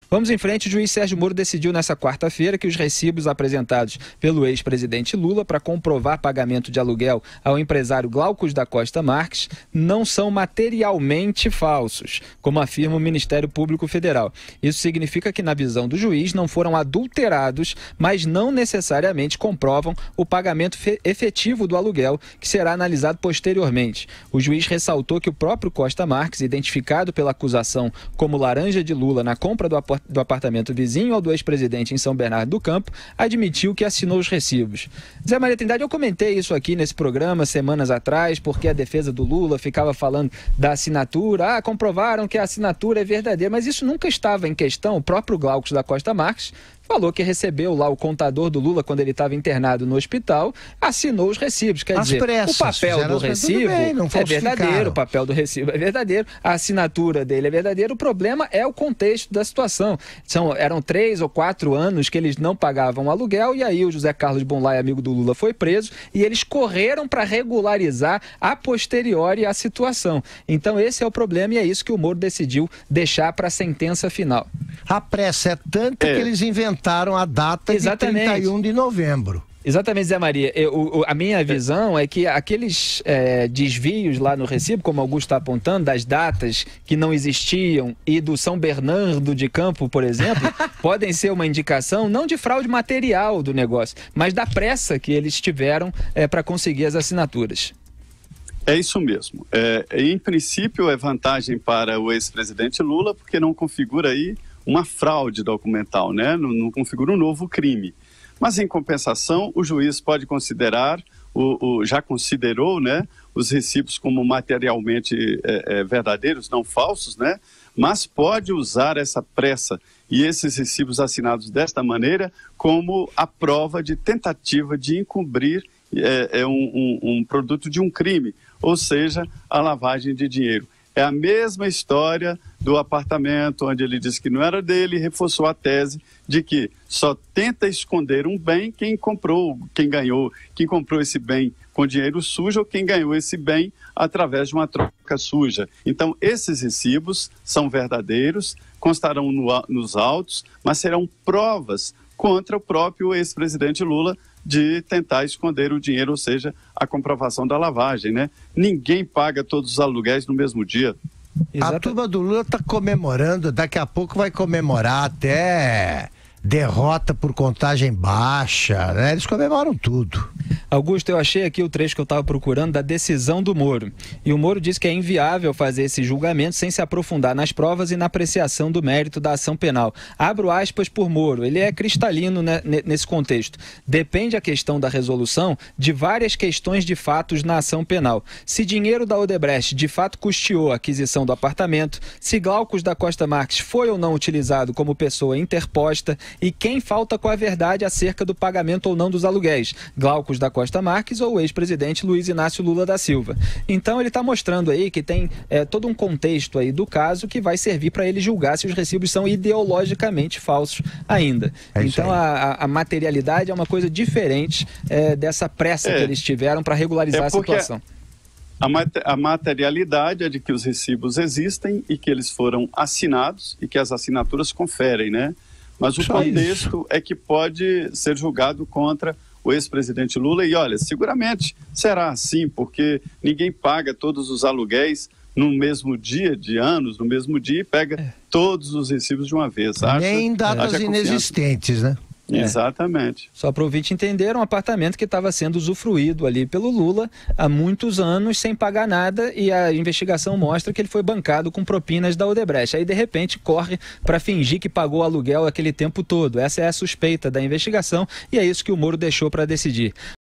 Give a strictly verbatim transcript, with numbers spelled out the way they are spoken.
Vamos em frente. O juiz Sérgio Moro decidiu nesta quarta-feira que os recibos apresentados pelo ex-presidente Lula para comprovar pagamento de aluguel ao empresário Glaucus da Costa Marques não são materialmente falsos, como afirma o Ministério Público Federal. Isso significa que, na visão do juiz, não foram adulterados, mas não necessariamente comprovam o pagamento efetivo do aluguel, que será analisado posteriormente. O juiz ressaltou que o próprio Costa Marques, identificado pela acusação como laranja de Lula na compra do apartamento do apartamento vizinho ao do ex-presidente em São Bernardo do Campo, admitiu que assinou os recibos. Zé Maria Trindade, eu comentei isso aqui nesse programa semanas atrás, porque a defesa do Lula ficava falando da assinatura. Ah, comprovaram que a assinatura é verdadeira, mas isso nunca estava em questão. O próprio Glaucus da Costa Marques falou que recebeu lá o contador do Lula quando ele estava internado no hospital, assinou os recibos. Quer As dizer, pressas, o papel do recibo bem, é verdadeiro, o papel do recibo é verdadeiro, a assinatura dele é verdadeira, o problema é o contexto da situação. São, eram três ou quatro anos que eles não pagavam aluguel, e aí o José Carlos Bonlai, amigo do Lula, foi preso, e eles correram para regularizar a posteriori a situação. Então esse é o problema, e é isso que o Moro decidiu deixar para a sentença final. A pressa é tanta é. que eles inventaram a data Exatamente. de trinta e um de novembro. Exatamente, Zé Maria. Eu, a minha visão é que aqueles é, desvios lá no recibo, como o Augusto está apontando, das datas que não existiam e do São Bernardo de Campo, por exemplo, podem ser uma indicação não de fraude material do negócio, mas da pressa que eles tiveram é, para conseguir as assinaturas. É isso mesmo. É, em princípio, é vantagem para o ex-presidente Lula, porque não configura aí uma fraude documental, né? Não, não configura um novo crime. Mas, em compensação, o juiz pode considerar, o, o, já considerou, né, os recibos como materialmente é, é, verdadeiros, não falsos, né? Mas pode usar essa pressa e esses recibos assinados desta maneira como a prova de tentativa de encobrir é, é um, um, um produto de um crime, ou seja, a lavagem de dinheiro. É a mesma história do apartamento, onde ele disse que não era dele, e reforçou a tese de que só tenta esconder um bem quem comprou, quem ganhou, quem comprou esse bem com dinheiro sujo ou quem ganhou esse bem através de uma troca suja. Então, esses recibos são verdadeiros, constarão no, nos autos, mas serão provas contra o próprio ex-presidente Lula de tentar esconder o dinheiro, ou seja, a comprovação da lavagem, né? Ninguém paga todos os aluguéis no mesmo dia. Exato. A turma do Lula está comemorando, daqui a pouco vai comemorar até derrota por contagem baixa, né? Eles comemoram tudo. Augusto, eu achei aqui o trecho que eu estava procurando da decisão do Moro. E o Moro diz que é inviável fazer esse julgamento sem se aprofundar nas provas e na apreciação do mérito da ação penal. Abro aspas por Moro, ele é cristalino, né, nesse contexto. Depende a questão da resolução de várias questões de fatos na ação penal. Se dinheiro da Odebrecht de fato custeou a aquisição do apartamento, se Glaucus da Costa Marques foi ou não utilizado como pessoa interposta, e quem falta com a verdade acerca do pagamento ou não dos aluguéis, Glaucus da Costa Marques ou o ex-presidente Luiz Inácio Lula da Silva. Então ele está mostrando aí que tem é, todo um contexto aí do caso que vai servir para ele julgar se os recibos são ideologicamente falsos ainda. É então a, a materialidade é uma coisa diferente é, dessa pressa é, que eles tiveram para regularizar é a situação. A, mat a materialidade é de que os recibos existem e que eles foram assinados e que as assinaturas conferem, né? Mas o Só contexto isso. é que pode ser julgado contra o ex-presidente Lula e, olha, seguramente será assim, porque ninguém paga todos os aluguéis no mesmo dia de anos, no mesmo dia, e pega é. todos os recibos de uma vez. Acha, Nem datas inexistentes, né? É. Exatamente. Só para o ouvinte entender, um apartamento que estava sendo usufruído ali pelo Lula há muitos anos sem pagar nada, e a investigação mostra que ele foi bancado com propinas da Odebrecht. Aí de repente corre para fingir que pagou o aluguel aquele tempo todo. Essa é a suspeita da investigação e é isso que o Moro deixou para decidir.